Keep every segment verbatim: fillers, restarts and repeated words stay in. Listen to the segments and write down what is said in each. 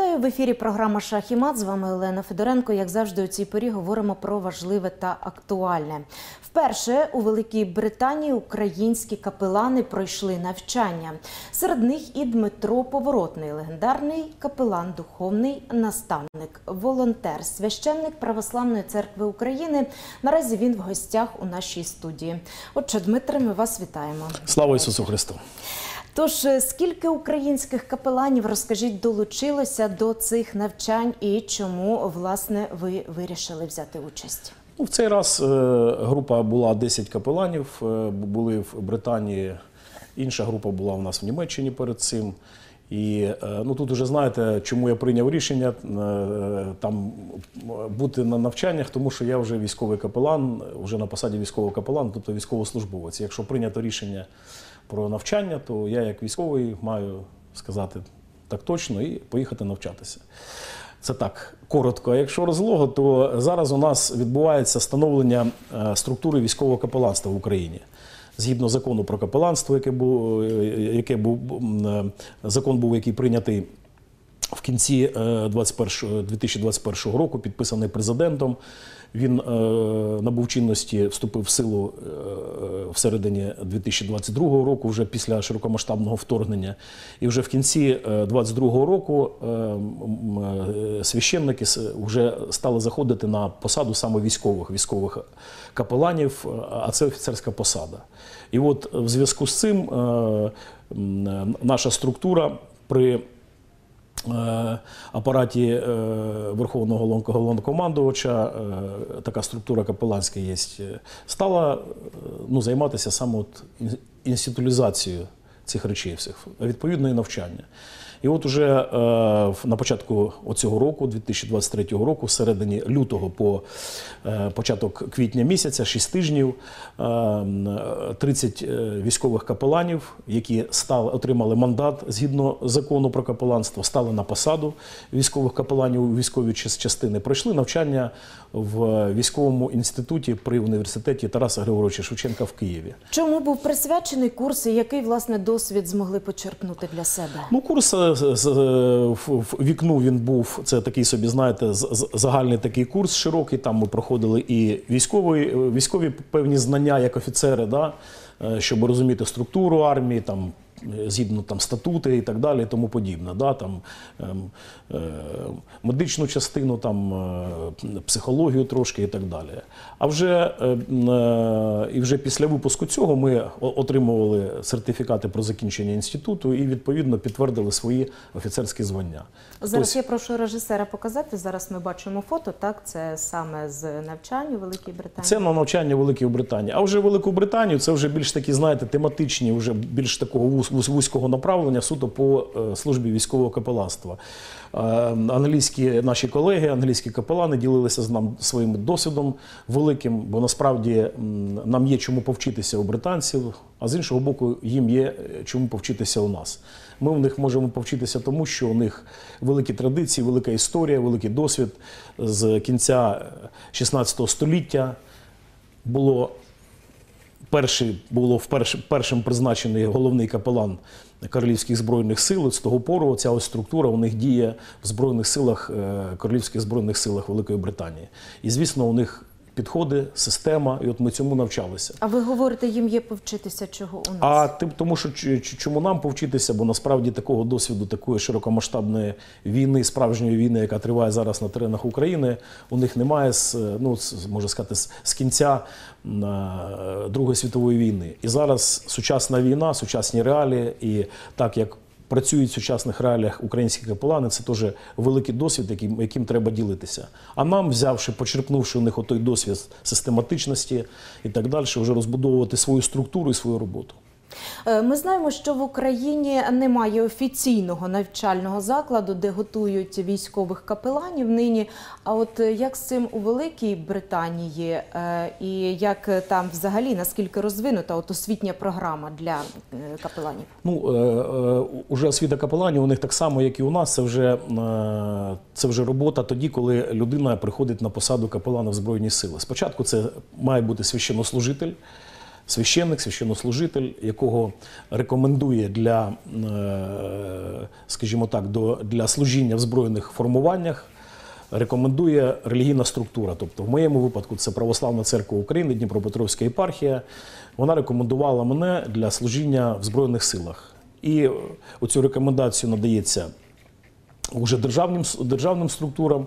Вітаю! В ефірі програма «Шах і мат». З вами Олена Федоренко. Як завжди, у цій порі говоримо про важливе та актуальне. Вперше у Великій Британії українські капелани пройшли навчання. Серед них і Дмитро Поворотний, легендарний капелан, духовний наставник, волонтер, священник Православної церкви України. Наразі він в гостях у нашій студії. Отже, Дмитре, ми вас вітаємо. Слава Ісусу Христу! Тож, скільки українських капеланів, розкажіть, долучилося до цих навчань і чому, власне, ви вирішили взяти участь? Ну, в цей раз е, група була десять капеланів, е, були в Британії, інша група була у нас в Німеччині перед цим. І е, ну, тут вже знаєте, чому я прийняв рішення е, там бути на навчаннях, тому що я вже військовий капелан, вже на посаді військового капелана, тобто військовослужбовець. Якщо прийнято рішення про навчання, то я як військовий маю сказати так точно і поїхати навчатися. Це так, коротко. А якщо розлого, то зараз у нас відбувається становлення структури військового капеланства в Україні. Згідно закону про капеланство, яке був, яке був, закон був, який прийнятий в кінці дві тисячі двадцять першого року, підписаний президентом. Він е, набув чинності, вступив в силу е, в середині дві тисячі двадцять другого року, вже після широкомасштабного вторгнення. І вже в кінці дві тисячі двадцять другого року е, е, священники вже стали заходити на посаду саме військових, військових капеланів, а це офіцерська посада. І от в зв'язку з цим е, наша структура при апараті Верховного Головнокомандувача, така структура капеланська є, стала ну, займатися саме от інституалізацією цих речей всіх, відповідно і навчання. І от уже е, на початку цього року, дві тисячі двадцять третього року, в середині лютого по е, початок квітня місяця, шість тижнів, е, тридцять військових капеланів, які стали, отримали мандат згідно закону про капеланство, стали на посаду військових капеланів у військовій частини, пройшли навчання в військовому інституті при університеті Тараса Григоровича Шевченка в Києві. Чому був присвячений курс і який, власне, досвід змогли почерпнути для себе? Ну, курс в вікну він був, це такий собі, знаєте, загальний такий курс широкий, там ми проходили і військові, військові певні знання як офіцери, да, щоб розуміти структуру армії, там, згідно там статути і так далі, і тому подібне, да, там е, медичну частину, там е, психологію трошки і так далі. А вже е, е, і вже після випуску цього ми отримували сертифікати про закінчення інституту і відповідно підтвердили свої офіцерські звання. Зараз Ось, я прошу режисера показати. Зараз ми бачимо фото, так? Це саме з навчання у Великій Британії. Це на навчання в Великій Британії. А вже Велику Британію це вже більш такі, знаєте, тематичні, вже більш такого вузького направлення суто по службі військового капеланства. Англійські наші колеги, англійські капелани ділилися з нами своїм досвідом великим, бо насправді нам є чому повчитися у британців, а з іншого боку їм є чому повчитися у нас. Ми в них можемо повчитися тому, що у них великі традиції, велика історія, великий досвід. З кінця шістнадцятого століття було Перший, було вперше, першим призначений головний капелан Королівських Збройних Сил. З того пору ця ось структура у них діє в Збройних силах, Королівських Збройних Силах Великої Британії. І, звісно, у них підходи, система, і от ми цьому навчалися. А ви говорите, їм є повчитися чого у нас? А тому, що чому нам повчитися, бо насправді такого досвіду, такої широкомасштабної війни, справжньої війни, яка триває зараз на теренах України, у них немає, ну, можна сказати, з кінця Другої світової війни. І зараз сучасна війна, сучасні реалії, і так як працюють в сучасних реаліях українські капелани, це теж великий досвід, яким, яким треба ділитися. А нам, взявши, почерпнувши у них отой досвід систематичності і так далі, вже розбудовувати свою структуру і свою роботу. Ми знаємо, що в Україні немає офіційного навчального закладу, де готують військових капеланів нині. А от як з цим у Великій Британії і як там взагалі, наскільки розвинута от освітня програма для капеланів? Ну, уже освіта капеланів у них так само, як і у нас, це вже, це вже робота тоді, коли людина приходить на посаду капелана в Збройні Сили. Спочатку це має бути священнослужитель, священник, священнослужитель, якого рекомендує для, скажімо так, для служіння в збройних формуваннях, рекомендує релігійна структура. Тобто в моєму випадку це Православна Церква України, Дніпропетровська єпархія. Вона рекомендувала мене для служіння в Збройних силах. І оцю рекомендацію надається уже державним, державним структурам,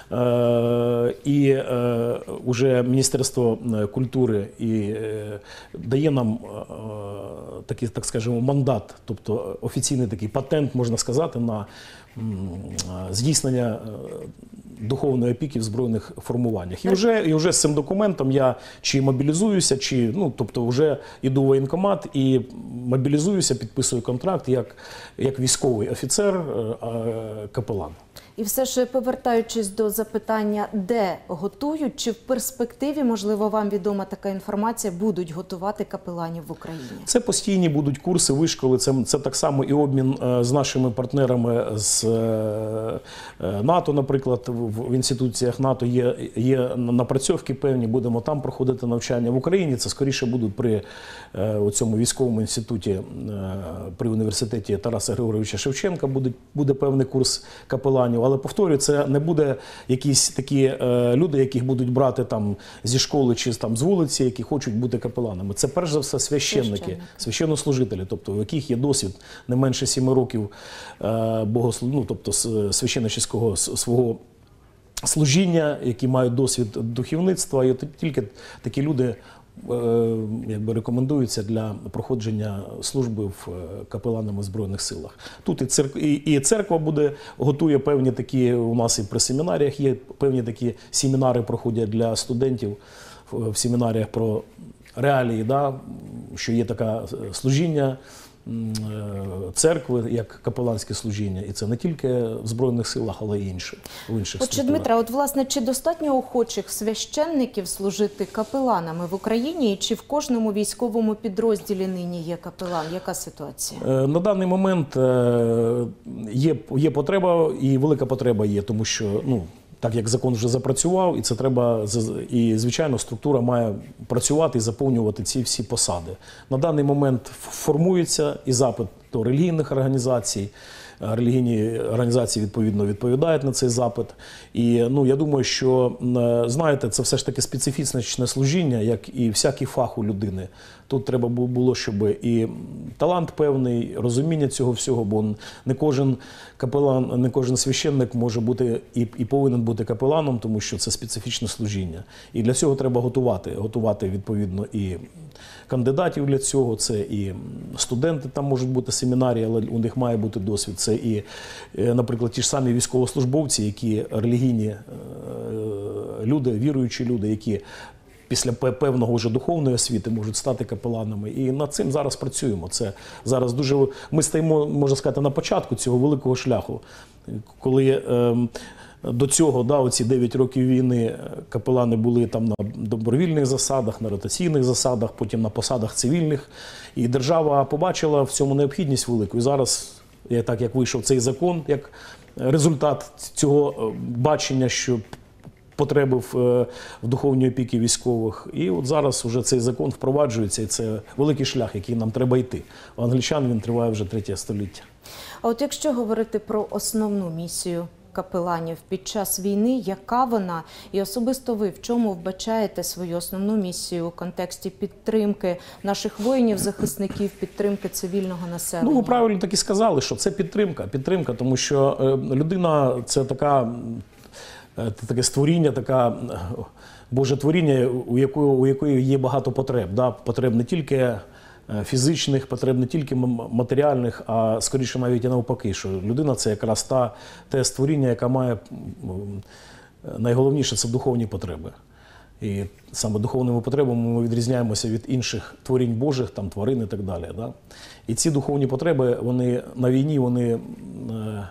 е, і е, уже Міністерство культури і е, дає нам е, такий, так скажемо, мандат, тобто офіційний такий патент, можна сказати, на м, здійснення духовної опіки в збройних формуваннях. І вже, і вже з цим документом я чи мобілізуюся, чи, ну, тобто вже йду в воєнкомат і мобілізуюся, підписую контракт як, як військовий офіцер, капелан. І все ж, повертаючись до запитання, де готують, чи в перспективі, можливо, вам відома така інформація, будуть готувати капеланів в Україні? Це постійні будуть курси, вишколи, це, це так само і обмін з нашими партнерами з НАТО, наприклад, в інституціях НАТО є, є напрацьовки певні, будемо там проходити навчання. В Україні це скоріше будуть при цьому військовому інституті, при університеті Тараса Григоровича Шевченка буде, буде певний курс капеланів. Але, повторюю, це не буде якісь такі е, люди, яких будуть брати там зі школи чи там з вулиці, які хочуть бути капеланами. Це перш за все священники, Священники. священнослужителі, тобто у яких є досвід не менше сіми років е, богослов... ну, тобто священнического свого служіння, які мають досвід духовництва, і тільки такі люди якби рекомендуються для проходження служби в капеланами в Збройних силах. Тут і церква, і церква буде, готує певні такі, у нас і при семінаріях є певні такі семінари проходять для студентів в семінаріях про реалії, да, що є таке служіння церкви, як капеланське служіння. І це не тільки в Збройних силах, але й інші, в інших Отже, структурах. Дмитра, от, власне, чи достатньо охочих священників служити капеланами в Україні, і чи в кожному військовому підрозділі нині є капелан? Яка ситуація? На даний момент є, є потреба, і велика потреба є, тому що, ну, так як закон вже запрацював, і це треба, і, звичайно, структура має працювати і заповнювати ці всі посади. На даний момент формується і запит до релігійних організацій. Релігійні організації, відповідно, відповідають на цей запит. І, ну, я думаю, що, знаєте, це все ж таки специфічне служіння, як і всякий фах у людини. Тут треба було, щоб і талант певний, розуміння цього всього, бо не кожен капелан, не кожен священник може бути і, і повинен бути капеланом, тому що це специфічне служіння. І для цього треба готувати, готувати, відповідно, і кандидатів для цього, це і студенти, там можуть бути семінарії, але у них має бути досвід. Це і, наприклад, ті ж самі військовослужбовці, які релігійні люди, віруючі люди, які після певного вже духовної освіти можуть стати капеланами. І над цим зараз працюємо. Це зараз дуже, ми стоїмо, можна сказати, на початку цього великого шляху, коли е, до цього, да, оці дев'ять років війни капелани були там на добровільних засадах, на ротаційних засадах, потім на посадах цивільних. І держава побачила в цьому необхідність велику. І зараз, так як вийшов цей закон, як результат цього бачення, що потреби в, в духовній опіки військових. І от зараз вже цей закон впроваджується, і це великий шлях, який нам треба йти. У англічан він триває вже третє століття. А от якщо говорити про основну місію капеланів під час війни, яка вона? І особисто ви в чому вбачаєте свою основну місію у контексті підтримки наших воїнів, захисників, підтримки цивільного населення? Ну, ви правильно так і сказали, що це підтримка. Підтримка, тому що людина – це така, таке створіння, така Боже творіння, у якої, у якої є багато потреб. Да? Потреб не тільки фізичних, потреб не тільки матеріальних, а скоріше навіть і навпаки, що людина – це якраз та, те створіння, яка має, найголовніше – це духовні потреби. І саме духовними потребами ми відрізняємося від інших творінь Божих, там, тварин і так далі. Да? І ці духовні потреби, вони на війні, вони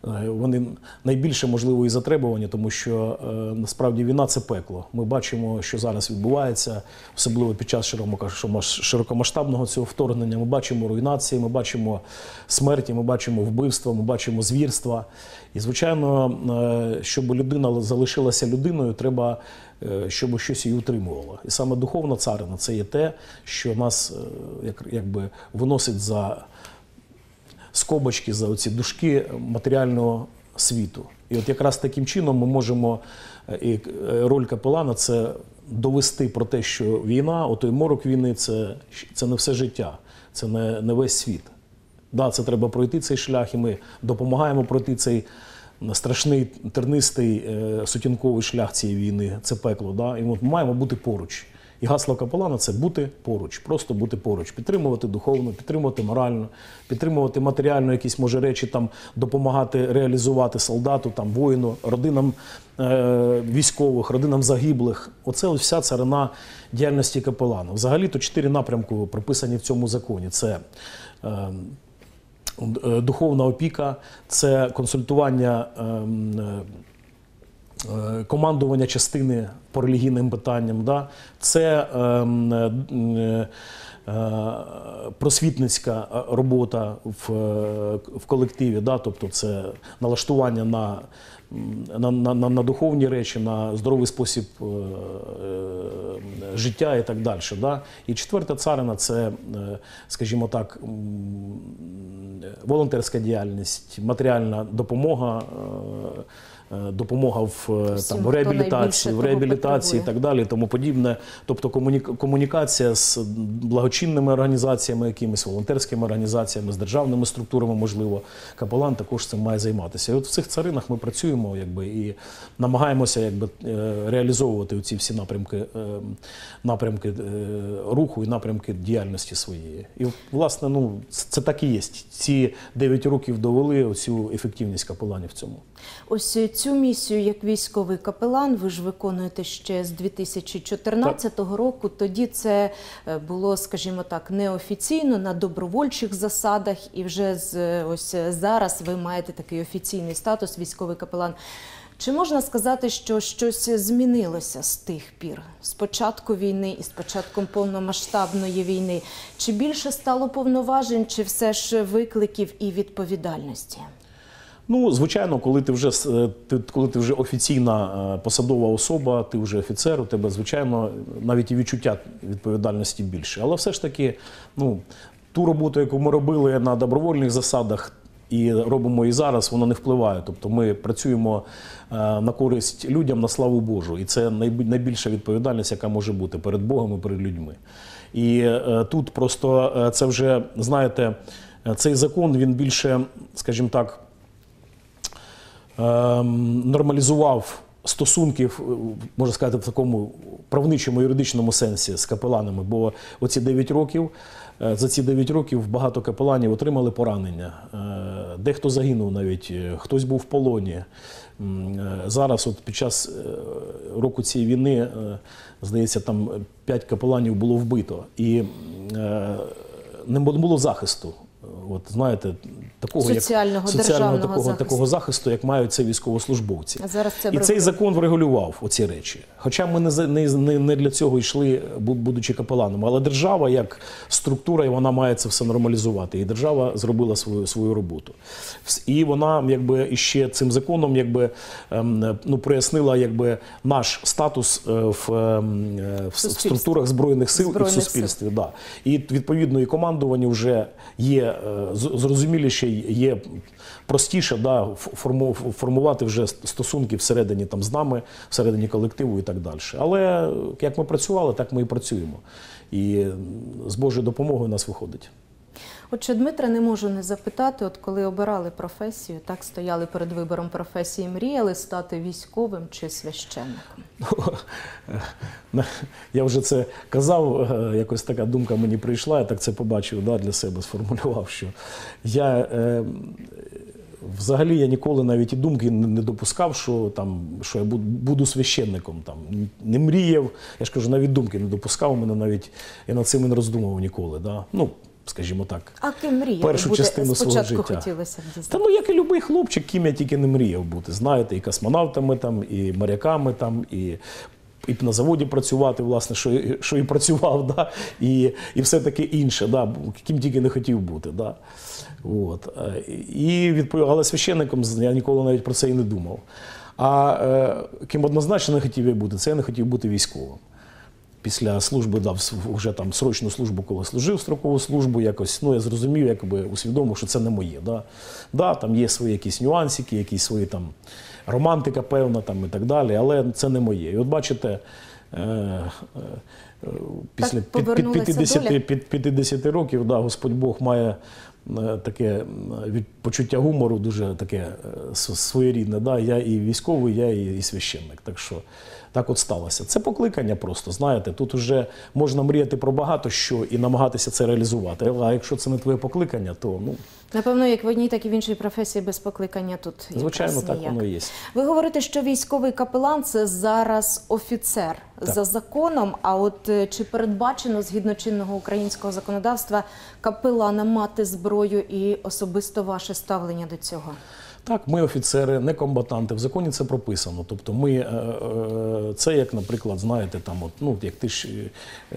вони найбільше, можливо, і затребувані, тому що насправді війна – це пекло. Ми бачимо, що зараз відбувається, особливо під час широкомасштабного цього вторгнення. Ми бачимо руйнації, ми бачимо смерті, ми бачимо вбивства, ми бачимо звірства. І, звичайно, щоб людина залишилася людиною, треба, щоб щось її утримувало. І саме духовна царина – це є те, що нас як, якби виносить за скобочки, за оці дужки матеріального світу. І от якраз таким чином ми можемо, і роль капелана – це довести про те, що війна, отой морок війни – це, це не все життя, це не, не весь світ. Да, це треба пройти цей шлях, і ми допомагаємо пройти цей страшний, тернистий, сутінковий шлях цієї війни, це пекло. Да? І от ми маємо бути поруч. І гасло капелана – це бути поруч, просто бути поруч, підтримувати духовно, підтримувати морально, підтримувати матеріально якісь, може, речі, там, допомагати реалізувати солдату, там, воїну, родинам е- військових, родинам загиблих. Оце ось вся царина діяльності капелана. Взагалі-то чотири напрямки прописані в цьому законі. Це е- духовна опіка, це консультування е- командування частини по релігійним питанням, да? Це е, е, е, просвітницька робота в, в колективі, да? Тобто це налаштування на, на, на, на духовні речі, на здоровий спосіб е, е, життя і так далі. Да? І четверта царина – це, е, скажімо так, волонтерська діяльність, матеріальна допомога, е, допомога в, Всім, там, в реабілітації, в реабілітації і так далі, тому подібне. Тобто комунікація з благочинними організаціями, якимись волонтерськими організаціями, з державними структурами, можливо, капелан також цим має займатися. І от в цих царинах ми працюємо, якби, і намагаємося, якби, реалізовувати ці всі напрямки, напрямки руху і напрямки діяльності своєї. І, власне, ну, це так і є. Ці дев'ять років довели оцю ефективність капеланів в цьому. Ось цю місію як військовий капелан ви ж виконуєте ще з дві тисячі чотирнадцятого року. Тоді це було, скажімо так, неофіційно, на добровольчих засадах. І вже з, ось зараз ви маєте такий офіційний статус військовий капелан. Чи можна сказати, що щось змінилося з тих пір? З початку війни і з початком повномасштабної війни? Чи більше стало повноважень, чи все ж викликів і відповідальності? Ну, звичайно, коли ти вже, ти, коли ти вже офіційна посадова особа, ти вже офіцер, у тебе, звичайно, навіть і відчуття відповідальності більше. Але все ж таки, ну, ту роботу, яку ми робили на добровольних засадах, і робимо і зараз, воно не впливає. Тобто ми працюємо на користь людям, на славу Божу. І це найбільша відповідальність, яка може бути перед Богом і перед людьми. І тут просто це вже, знаєте, цей закон, він більше, скажімо так, нормалізував стосунків, можна сказати, в такому правничому юридичному сенсі з капеланами, бо оці дев'ять років, за ці дев'ять років багато капеланів отримали поранення. Дехто загинув навіть, хтось був в полоні. Зараз от під час року цієї війни, здається, там п'ять капеланів було вбито. І не було захисту. От, знаєте, такого, соціального, як, соціального такого, захисту. такого захисту, як мають це військовослужбовці. А зараз це і цей закон врегулював оці речі. Хоча ми не, не, не для цього йшли, будучи капеланами. Але держава, як структура, вона має це все нормалізувати. І держава зробила свою, свою роботу. І вона, якби, іще цим законом, якби, ну, прояснила, якби, наш статус в, в структурах Збройних сил Збройних і в суспільстві. Да. І, відповідно, і командування вже є зрозуміліше, є простіше, да, формувати вже стосунки всередині там, з нами, всередині колективу і так далі. Але як ми працювали, так ми і працюємо. І з Божою допомогою у нас виходить. Отже, Дмитра, не можу не запитати, от коли обирали професію, так стояли перед вибором професії, мріяли стати військовим чи священником? Я вже це казав, якось така думка мені прийшла, я так це побачив, да, для себе сформулював, що я е, взагалі я ніколи навіть і думки не допускав, що, там, що я буду, буду священником. Там, не мріяв, я ж кажу, навіть думки не допускав, мене навіть, я над цим не роздумував ніколи. Да? Ну, скажімо так, А ким мріяли першу бути? частину свого Спочатку життя. хотілося б дізнатися. Та ну, як і будь-який хлопчик, ким я тільки не мріяв бути. Знаєте, і космонавтами, там, і моряками, там, і, і на заводі працювати, власне, що, і- що і працював, да? і, і все таке інше, да? Ким тільки не хотів бути. Да? От. Е, І відповів, але священником я ніколи навіть про це і не думав. А е, ким однозначно не хотів я бути, це я не хотів бути військовим. Після служби дав вже там срочну службу, коли служив строкову службу, якось, ну, я зрозумів, якби усвідомив, що це не моє. Да? Да, там є свої якісь нюансики, якісь свої там романтика певна там і так далі, але це не моє. І от бачите, е, е, е, після Так під, під, повернулася п'ятдесят, доля? під п'ятдесят років, да, Господь Бог має е, таке е, від почуття гумору дуже таке е, с- своєрідне. Да? Я і військовий, я і, і священник. Так що так от сталося. Це покликання просто, знаєте. Тут вже можна мріяти про багато що і намагатися це реалізувати. А якщо це не твоє покликання, то, ну, Напевно, як в одній, так і в іншій професії без покликання тут звичайно, якраз так ніяк. воно і є. Ви говорите, що військовий капелан – це зараз офіцер за законом, а от е, чи передбачено, згідно чинного українського законодавства, капелана мати зброю і особисто ваше ставлення до цього? Так, ми офіцери, не комбатанти. В законі це прописано. Тобто ми, е, е, це як, наприклад, знаєте, там, от, ну, як ти ж, е,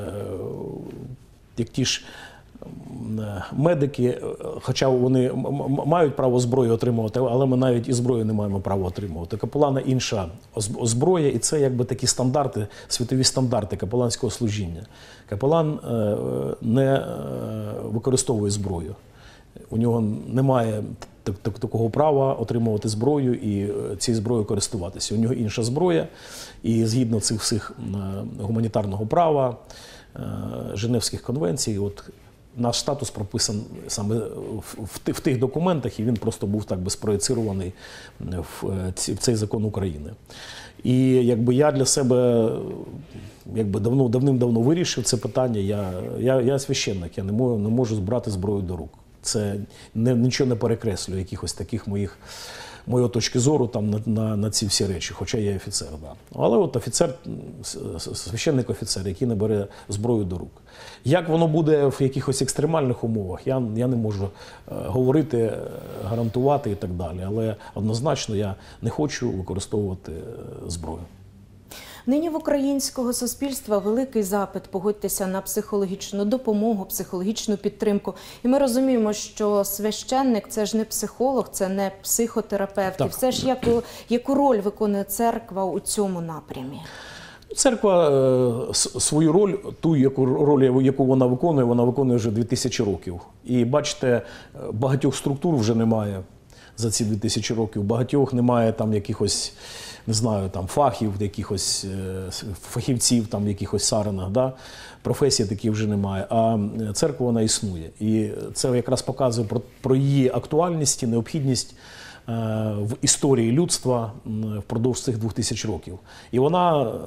як ті ж м, медики, е, хоча вони м- м- мають право зброю отримувати, але ми навіть і зброю не маємо права отримувати. Капелана інша оз- зброя, і це якби такі стандарти, світові стандарти капеланського служіння. Капелан е, е, не е, використовує зброю. У нього немає так- так- такого права отримувати зброю і е, цією зброєю користуватися. У нього інша зброя, і згідно цих всіх е, гуманітарного права, е, Женевських конвенцій, от наш статус прописан саме в, в, ти- в тих документах, і він просто був так би спроєцирований в, е, ці- в цей закон України. І якби я для себе якби давно, давним-давно вирішив це питання. Я, я, я священник, я не можу, не можу брати зброю до рук. Це не, нічого не перекреслює якихось таких моїх, моєї точки зору там, на, на, на ці всі речі, хоча я офіцер. Да. Але от офіцер, священник-офіцер, який не бере зброю до рук. Як воно буде в якихось екстремальних умовах, я, я не можу е, говорити, е, гарантувати і так далі. Але однозначно я не хочу використовувати е, зброю. Нині в українського суспільства великий запит, погодьтеся, на психологічну допомогу, психологічну підтримку. І ми розуміємо, що священник – це ж не психолог, це не психотерапевт. Так. І все ж яку, яку роль виконує церква у цьому напрямі? Церква е, с- свою роль, ту яку роль, яку вона виконує, вона виконує вже дві тисячі років. І бачите, е, багатьох структур вже немає за ці дві тисячі років. Багатьох немає там якихось, не знаю, там фахів, якихось е, фахівців там в якихось саринах, да? Професій таких вже немає. А церква, вона існує. І це якраз показує про, про її актуальність і необхідність е, в історії людства м, впродовж цих двох тисяч років. І вона е,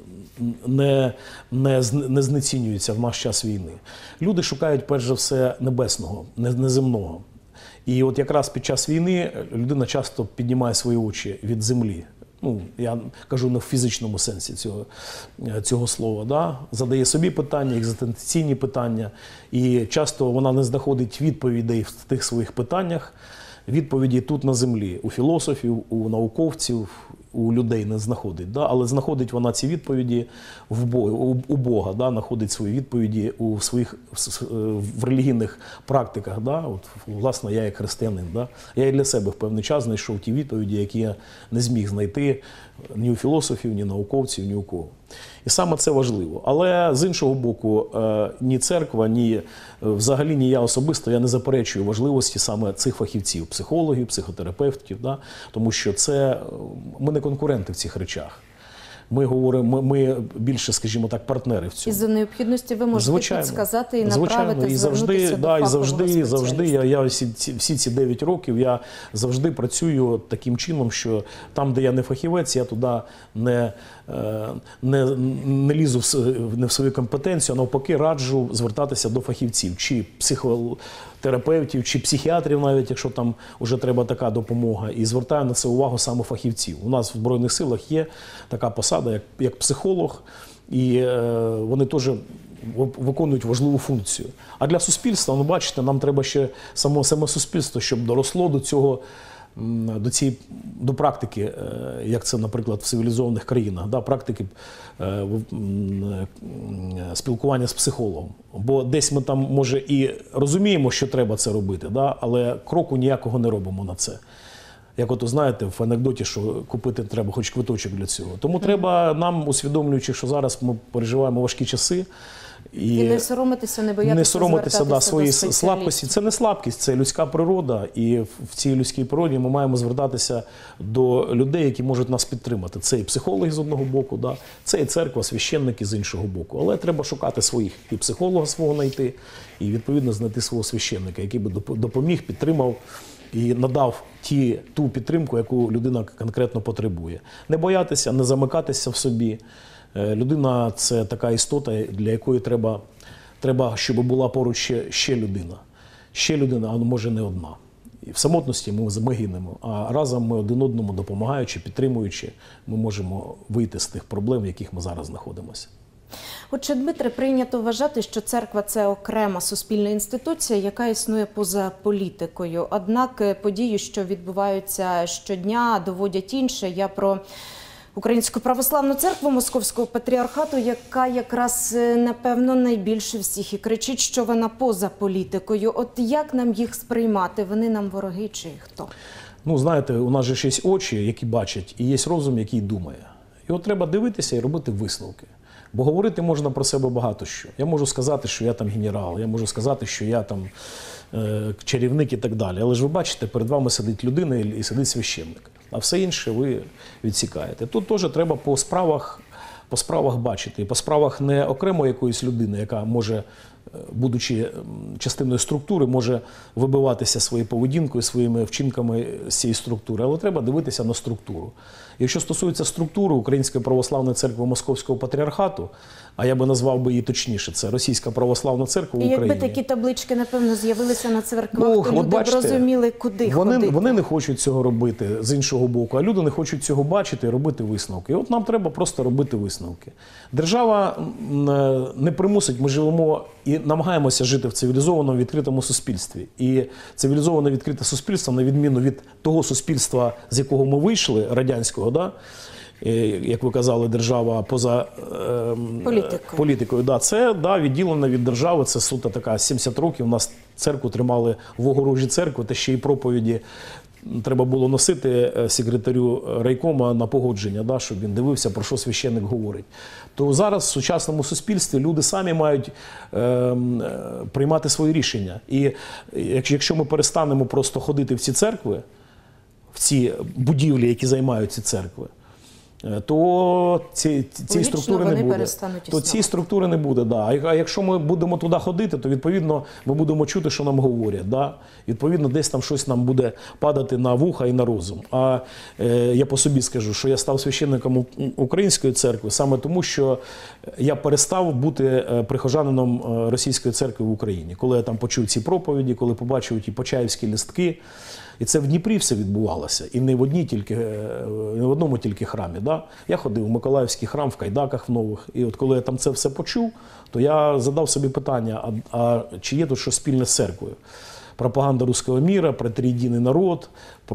не, не, з- не знецінюється в наш час війни. Люди шукають перш за все небесного, не- неземного. І от якраз під час війни людина часто піднімає свої очі від землі. Ну, я кажу не в фізичному сенсі цього, цього слова, да? Задає собі питання, екзистенційні питання, і часто вона не знаходить відповідей в тих своїх питаннях. Відповіді тут на землі, у філософів, у науковців, у людей не знаходить. Да? Але знаходить вона ці відповіді в Бога, у, у Бога, да? Знаходить свої відповіді у своїх в, в релігійних практиках. Да? От, власне, я як християнин. Да? Я і для себе в певний час знайшов ті відповіді, які я не зміг знайти ні у філософів, ні науковців, ні у кого. І саме це важливо. Але з іншого боку, е, ні церква, ні е, взагалі ні я особисто, я не заперечую важливості саме цих фахівців, психологів, психотерапевтів, да? Тому що це, е, ми не конкуренти в цих речах. Ми говоримо, ми, ми більше, скажімо так, партнери в І цьому. за необхідності ви можете Звичайно. підсказати і Звичайно. направити, І звернутися завжди, до да, і фахового завжди, завжди спеціаліста. я, я всі, ці, всі ці дев'ять років я завжди працюю таким чином, що там, де я не фахівець, я туди не, е, не, не лізу в, с- не в свою компетенцію, а навпаки раджу звертатися до фахівців, чи психотерапевтів, чи психіатрів, навіть якщо там вже треба така допомога. І звертаю на це увагу саме фахівців. У нас в Збройних силах є така посада, як, як психолог, і е, вони теж виконують важливу функцію. А для суспільства, ну бачите, нам треба ще само, саме суспільство, щоб доросло до цього, до цієї, до практики, як це, наприклад, в цивілізованих країнах, да, практики спілкування з психологом. Бо десь ми там, може, і розуміємо, що треба це робити, да, але кроку ніякого не робимо на це. Як от, знаєте, в анекдоті, що купити треба хоч квиточок для цього. Тому mm-hmm. треба нам, усвідомлюючи, що зараз ми переживаємо важкі часи, І, і не соромитися, не боятися не соромитися да, свої до слабкості. Це не слабкість, це людська природа. І в цій людській природі ми маємо звертатися до людей, які можуть нас підтримати. Це і психологи з одного боку, да, це і церква, священники з іншого боку. Але треба шукати своїх. І психолога свого знайти, і відповідно знайти свого священника, який би допоміг, підтримав і надав ті, ту підтримку, яку людина конкретно потребує. Не боятися, не замикатися в собі. Людина – це така істота, для якої треба, треба щоб була поруч ще, ще людина. Ще людина, а може не одна. І в самотності ми, ми гинемо, а разом ми один одному допомагаючи, підтримуючи, ми можемо вийти з тих проблем, в яких ми зараз знаходимося. Отже, Дмитре, прийнято вважати, що церква – це окрема суспільна інституція, яка існує поза політикою. Однак події, що відбуваються щодня, доводять інше. Я про Українську православну церкву Московського патріархату, яка якраз, напевно, найбільше всіх і кричить, що вона поза політикою. От як нам їх сприймати? Вони нам вороги чи хто? Ну, знаєте, у нас же є очі, які бачать, і є розум, який думає. І от треба дивитися і робити висновки. Бо говорити можна про себе багато що. Я можу сказати, що я там генерал, я можу сказати, що я там е, чарівник і так далі. Але ж ви бачите, перед вами сидить людина і сидить священник. А все інше ви відсікаєте. Тут теж треба по справах, по справах бачити. І по справах не окремо якоїсь людини, яка може, будучи частиною структури, може вибиватися своєю поведінкою, своїми вчинками з цієї структури. Але треба дивитися на структуру. Якщо стосується структури Української православної церкви Московського патріархату, а я би назвав би її точніше, це Російська православна церква в Україні. І якби такі таблички, напевно, з'явилися на церквах, ну, то люди бачите, б розуміли, куди вони, ходити. Вони не хочуть цього робити з іншого боку, а люди не хочуть цього бачити і робити висновки. І от нам треба просто робити висновки. Держава не примусить, ми живемо і намагаємося жити в цивілізованому відкритому суспільстві. І цивілізоване відкрите суспільство, на відміну від того суспільства, з якого ми вийшли, радянського, да, як ви казали, держава поза е, політикою, політикою да, це да, відділена від держави, це суто така сімдесят років, у нас церкву тримали в огорожі церкви, та ще й проповіді треба було носити секретарю райкома на погодження, да, щоб він дивився, про що священник говорить. То зараз в сучасному суспільстві люди самі мають е, приймати свої рішення. І якщо ми перестанемо просто ходити в ці церкви, в ці будівлі, які займають ці церкви, то ці, ці структури не буде. То ці структури не буде, да. А якщо ми будемо туди ходити, то відповідно ми будемо чути, що нам говорять, да. Відповідно, десь там щось нам буде падати на вуха і на розум. А е, я по собі скажу, що я став священником Української церкви саме тому, що я перестав бути прихожанином Російської церкви в Україні. Коли я там почув ці проповіді, коли побачив ті почаївські листки. І це в Дніпрі все відбувалося. І не в, одній тільки, не в одному тільки храмі. Да? Я ходив в Миколаївський храм, в Кайдаках в нових. І от коли я там це все почув, то я задав собі питання, а, а чи є тут щось спільне з церквою? Пропаганда руського міра, про триєдиний народ,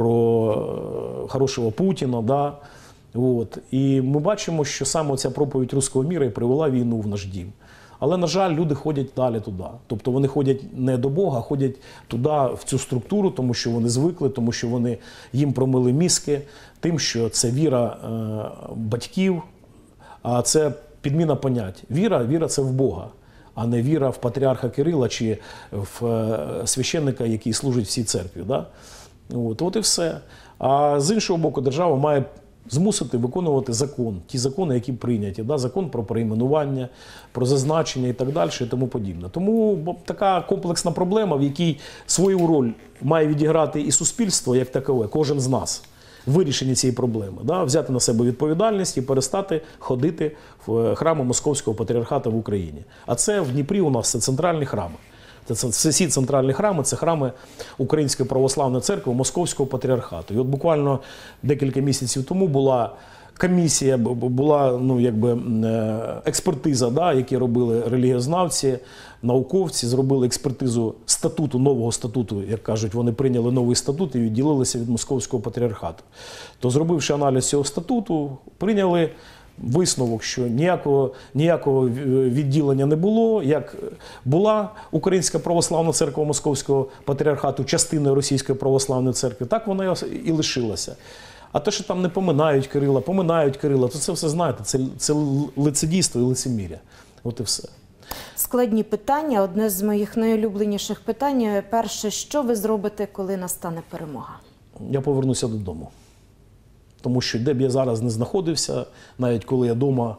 про хорошого Путіна. Да? От. І ми бачимо, що саме ця проповідь руського міра і привела війну в наш дім. Але, на жаль, люди ходять далі туди. Тобто вони ходять не до Бога, а ходять туди, в цю структуру, тому що вони звикли, тому що вони, їм промили мізки тим, що це віра е, батьків, а це підміна понять. Віра, віра – це в Бога, а не віра в патріарха Кирила чи в е, священника, який служить в цій церкві. Да? От, от і все. А з іншого боку, держава має змусити виконувати закон, ті закони, які прийняті, да? Закон про перейменування, про зазначення і так далі, і тому подібне. Тому така комплексна проблема, в якій свою роль має відіграти і суспільство, як такове, кожен з нас, в вирішенні цієї проблеми, да? Взяти на себе відповідальність і перестати ходити в храми Московського патріархату в Україні. А це в Дніпрі у нас це центральні храми. Це всі центральні храми, це храми Української православної церкви Московського патріархату. І от буквально декілька місяців тому була комісія, була ну, якби, експертиза, да, які робили релігієзнавці, науковці, зробили експертизу статуту, нового статуту, як кажуть, вони прийняли новий статут і відділилися від Московського патріархату. То, зробивши аналіз цього статуту, прийняли висновок, що ніякого, ніякого відділення не було, як була Українська православна церква Московського патріархату частиною Російської православної церкви, так вона і лишилася. А те, що там не поминають Кирила, поминають Кирила, то це все, знаєте, це, це лицедійство і лицеміря. От і все. Складні питання. Одне з моїх найулюбленіших питань. Перше, що ви зробите, коли настане перемога? Я повернуся додому. Тому що де б я зараз не знаходився, навіть коли я вдома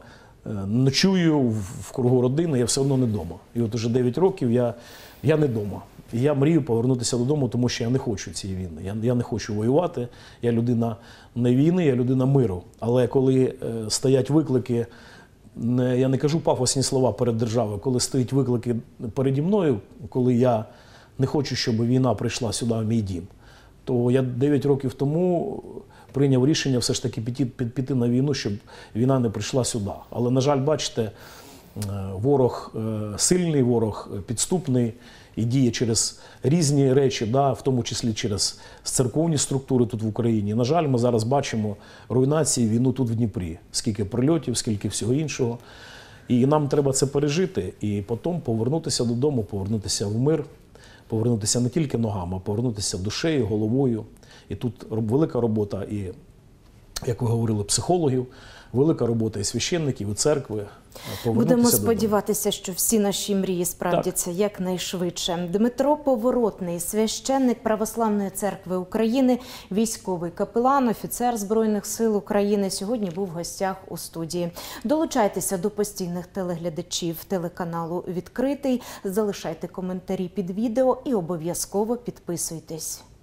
ночую в кругу родини, я все одно не вдома. І от уже дев'ять років я, я не вдома. І я мрію повернутися додому, тому що я не хочу цієї війни. Я, я не хочу воювати. Я людина не війни, я людина миру. Але коли е, стоять виклики, не, я не кажу пафосні слова перед державою, коли стоять виклики переді мною, коли я не хочу, щоб війна прийшла сюди в мій дім, то я дев'ять років тому прийняв рішення все ж таки піти, піти на війну, щоб війна не прийшла сюди. Але, на жаль, бачите, ворог сильний, ворог підступний і діє через різні речі, да, в тому числі через церковні структури тут в Україні. На жаль, ми зараз бачимо руйнації, війну тут в Дніпрі. Скільки прильотів, скільки всього іншого. І нам треба це пережити і потім повернутися додому, повернутися в мир, повернутися не тільки ногами, а повернутися душею, головою. І тут велика робота і, як ви говорили, психологів, велика робота і священників, і церкви. Будемо сподіватися, що всі наші мрії справдяться так. якнайшвидше. Дмитро Поворотний, священник Православної церкви України, військовий капелан, офіцер Збройних сил України, сьогодні був в гостях у студії. Долучайтеся до постійних телеглядачів телеканалу «Відкритий», залишайте коментарі під відео і обов'язково підписуйтесь.